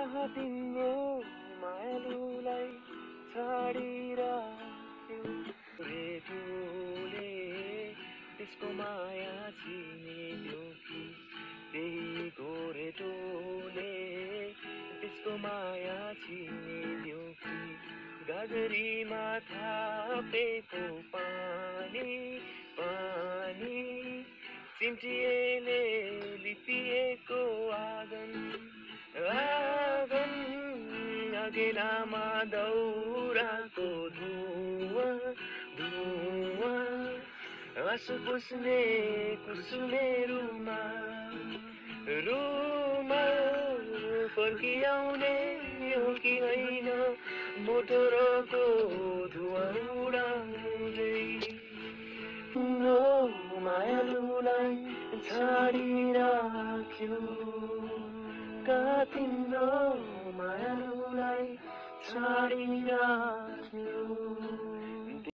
कहाँ तिम्रो मायालुलाई छाडिराख्यो रेटोले त्यसको माया चिनिदियो कि त्यही गोरेटोले त्यसको माया चिनिदियो कि गागरीमा थापेको पानी पानी चिम्टिएले लिपिएको आँगन आँगन अघिल्लामा दाउराको धुवा धुवा आँसु पुस्ने कुसुमे रुमाल फर्किआउने हो कि होइन मोटरको धुवा उडाउँदै मायालुलाई छाडिराख्यो कहाँ तिम्रो मायालुलाई छाडिराख्यो